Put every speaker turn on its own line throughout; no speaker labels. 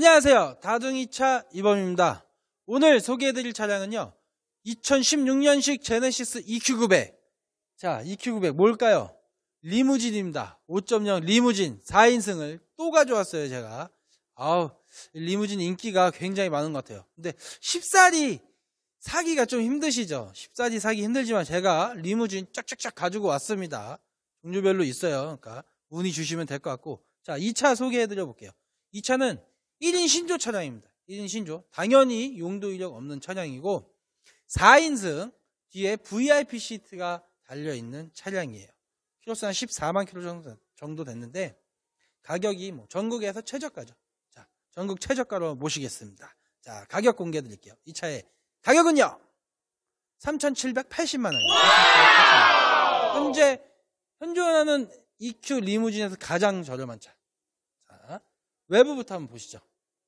안녕하세요. 다둥이차 이범입니다. 오늘 소개해드릴 차량은요, 2016년식 제네시스 EQ900. 자, EQ900 뭘까요? 리무진입니다. 5.0 리무진 4인승을 또 가져왔어요, 제가. 리무진 인기가 굉장히 많은 것 같아요. 근데 쉽사리 사기가 좀 힘드시죠? 쉽사리 사기 힘들지만 제가 리무진 쫙쫙쫙 가지고 왔습니다. 종류별로 있어요. 그러니까 문의 주시면 될 것 같고. 자, 이 차 소개해드려 볼게요. 이 차는 1인 신조 차량입니다. 1인 신조. 당연히 용도 이력 없는 차량이고 4인승 뒤에 VIP 시트가 달려있는 차량이에요. 키로수 한 14만 킬로 정도 됐는데 가격이 전국에서 최저가죠. 자, 전국 최저가로 모시겠습니다. 자, 가격 공개해 드릴게요. 이 차의 가격은요 3,780만 원입니다. 현재 현존하는 EQ 리무진에서 가장 저렴한 차. 자, 외부부터 한번 보시죠.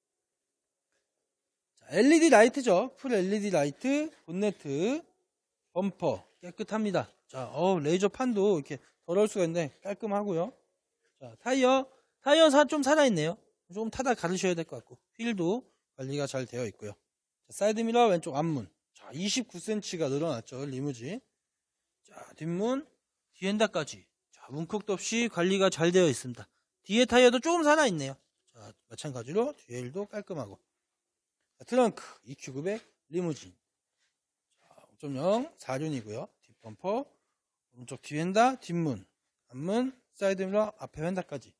자, LED 라이트죠. 풀 LED 라이트, 본네트, 범퍼 깨끗합니다. 자, 레이저 판도 이렇게 더러울 수가 있는데 깔끔하고요. 자, 타이어 좀 살아있네요. 조금 타다 가르셔야 될 것 같고, 휠도 관리가 잘 되어 있고요. 자, 사이드미러 왼쪽 앞문. 자, 29cm가 늘어났죠, 리무진. 자, 뒷문, 뒤엔다까지. 자, 문콕도 없이 관리가 잘 되어 있습니다. 뒤에 타이어도 조금 살아있네요. 자, 마찬가지로 뒤에 휠도 깔끔하고. 자, 트렁크 EQ900 리무진. 자, 5.0 4륜이고요. 뒷범퍼, 오른쪽 뒤엔다, 뒷문, 앞문, 사이드미러, 앞에 휀다까지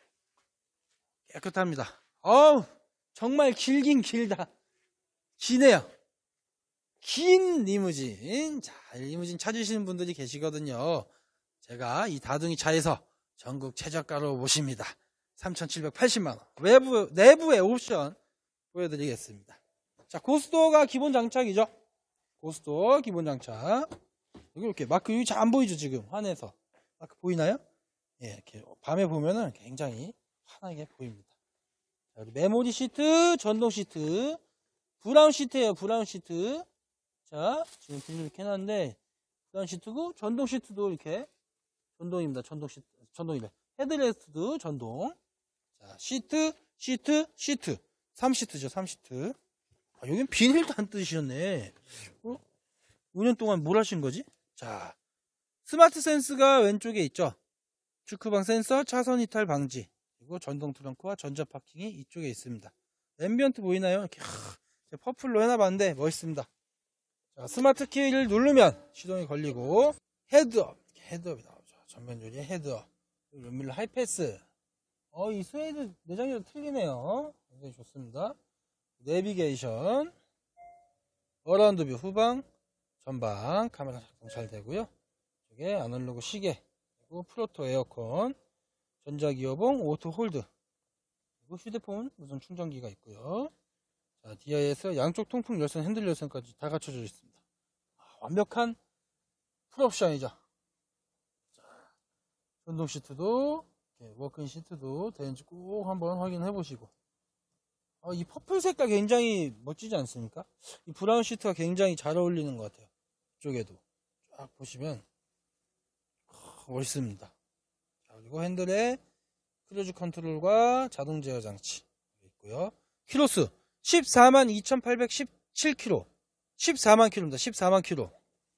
깨끗합니다. 정말 길긴 길다. 기네요. 긴 리무진. 자, 리무진 찾으시는 분들이 계시거든요. 제가 이 다둥이 차에서 전국 최저가로 모십니다. 3,780만 원. 내부의 옵션 보여드리겠습니다. 자, 고스도어가 기본 장착이죠. 고스도어 기본 장착. 여기 이렇게 마크 여기 잘 안 보이죠, 지금 환해서. 마크 보이나요? 예, 이렇게 밤에 보면은 굉장히 환하게 보입니다. 자, 우리 메모리 시트, 전동 시트, 브라운 시트예요, 브라운 시트. 자, 지금 빌로 이렇게 해놨는데 브라운 시트고 전동 시트도 이렇게 전동입니다. 전동 시트, 전동이래. 헤드레스트도 전동. 자, 시트, 3시트죠, 3시트. 여긴 비닐도 안 뜯으셨네. 5년 동안 뭘 하신 거지? 자, 스마트 센스가 왼쪽에 있죠. 주크방 센서, 차선 이탈 방지, 그리고 전동 트렁크와 전자 파킹이 이쪽에 있습니다. 앰비언트 보이나요? 이렇게 퍼플로 해놔봤는데 멋있습니다. 자, 스마트 키를 누르면 시동이 걸리고 헤드업이 나오죠. 전면 유리 헤드업, 룸밀러 하이패스. 이 스웨이드 내장재도 틀리네요. 굉장히 좋습니다. 내비게이션, 어라운드 뷰 후방, 전방 카메라 작동 잘 되고요. 이쪽에 아날로그 시계, 그리고 프로토 에어컨, 전자기어봉, 오토 홀드, 그리고 휴대폰 무선 충전기가 있고요. 자, DIS 양쪽 통풍 열선, 핸들 열선까지 다 갖춰져 있습니다. 완벽한 풀옵션이죠. 자, 전동 시트도, 워크인 시트도 되는지 꼭 한번 확인해 보시고. 이 퍼플 색깔 굉장히 멋지지 않습니까? 이 브라운 시트가 굉장히 잘 어울리는 것 같아요. 이쪽에도 쫙 보시면 멋있습니다. 자, 그리고 핸들에 크루즈 컨트롤과 자동 제어 장치 있고요. 키로수 14만 2,817km. 14만 킬로입니다. 14만 킬로.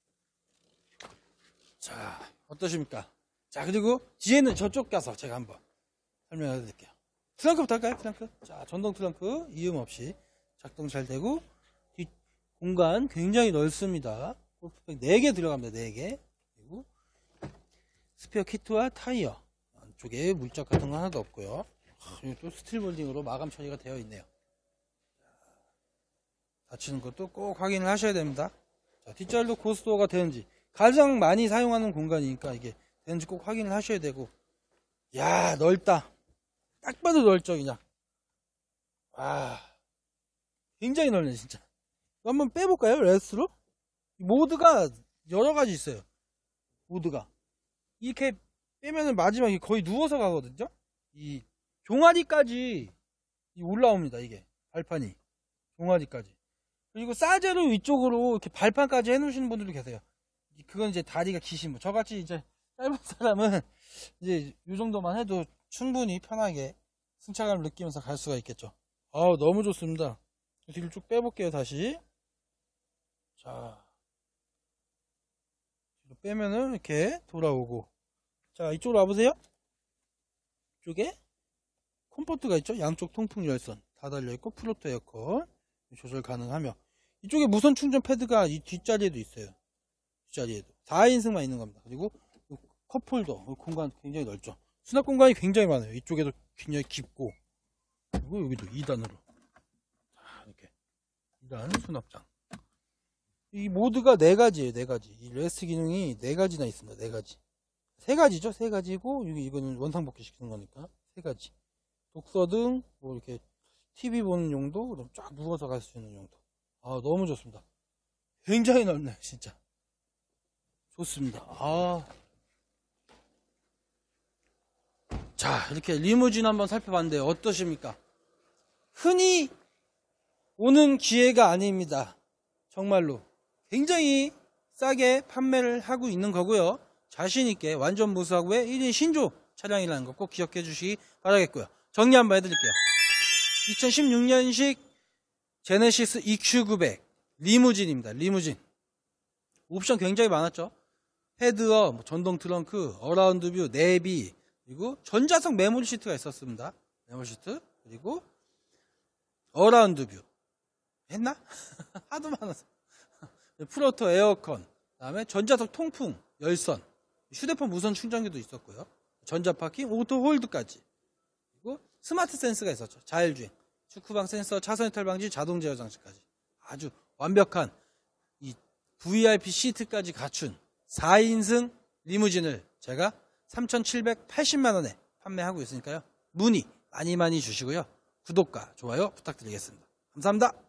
자, 어떠십니까? 자, 그리고 뒤에는 저쪽 가서 제가 한번 설명해 드릴게요. 트렁크부터 할까요? 트렁크. 자, 전동 트렁크 이음 없이 작동 잘 되고, 뒷 공간 굉장히 넓습니다. 골프백 4개 들어갑니다. 4개. 그리고 스페어 키트와 타이어. 안쪽에 물짝 같은 거 하나도 없고요. 여기 또 스틸 몰딩으로 마감 처리가 되어 있네요. 닫히는 것도 꼭 확인을 하셔야 됩니다. 자, 뒷자리도 고스도어가 되는지, 가장 많이 사용하는 공간이니까 이게 되는지 꼭 확인을 하셔야 되고. 야, 넓다. 딱 봐도 넓죠, 그냥. 굉장히 넓네, 진짜. 한번 빼볼까요, 레스트로? 모드가 여러 가지 있어요. 모드가. 이렇게 빼면은 마지막에 거의 누워서 가거든요? 이 종아리까지 올라옵니다, 이게. 발판이. 종아리까지. 그리고 사제로 위쪽으로 이렇게 발판까지 해놓으시는 분들도 계세요. 그건 이제 다리가 기신 분. 저같이 이제 짧은 사람은 이제 이 정도만 해도 충분히 편하게 승차감을 느끼면서 갈 수가 있겠죠. 아우, 너무 좋습니다. 뒤를 쭉 빼볼게요, 다시. 자, 뒤로 빼면은 이렇게 돌아오고. 자, 이쪽으로 와보세요. 이쪽에 컴포트가 있죠. 양쪽 통풍 열선 다 달려있고, 플로트 에어컨 조절 가능하며, 이쪽에 무선 충전 패드가 이 뒷자리에도 있어요. 뒷자리에도 4인승만 있는 겁니다. 그리고 컵홀더 공간 굉장히 넓죠. 수납 공간이 굉장히 많아요. 이쪽에도 굉장히 깊고, 그리고 여기도 2단으로 이렇게 2단 수납장. 이 모드가 4가지예요. 4가지. 이 레스트 기능이 4가지나 있습니다. 4가지. 3가지죠. 3가지고, 이거는 원상복귀 시키는 거니까 3가지. 독서등, 뭐 이렇게 TV 보는 용도, 그다음 쫙 누워서 갈 수 있는 용도. 아, 너무 좋습니다. 굉장히 넓네요, 진짜. 좋습니다. 아. 자, 이렇게 리무진 한번 살펴봤는데 어떠십니까? 흔히 오는 기회가 아닙니다. 정말로. 굉장히 싸게 판매를 하고 있는 거고요. 자신있게 완전 무사고의 1인 신조 차량이라는 거 꼭 기억해 주시기 바라겠고요. 정리 한번 해드릴게요. 2016년식 제네시스 EQ900 리무진입니다. 리무진. 옵션 굉장히 많았죠. 헤드업, 전동 트렁크, 어라운드 뷰, 내비, 그리고 전자석 메모리 시트가 있었습니다. 메모리 시트, 그리고 어라운드 뷰. 했나? 하도 많아서. 플로터 에어컨, 그다음에 전자석 통풍, 열선, 휴대폰 무선 충전기도 있었고요. 전자파킹, 오토 홀드까지. 그리고 스마트 센스가 있었죠. 자율주행, 축구방 센서, 차선 이탈 방지, 자동 제어 장치까지. 아주 완벽한 이 VIP 시트까지 갖춘 4인승 리무진을 제가 3,780만 원에 판매하고 있으니까요. 문의 많이 주시고요. 구독과 좋아요 부탁드리겠습니다. 감사합니다.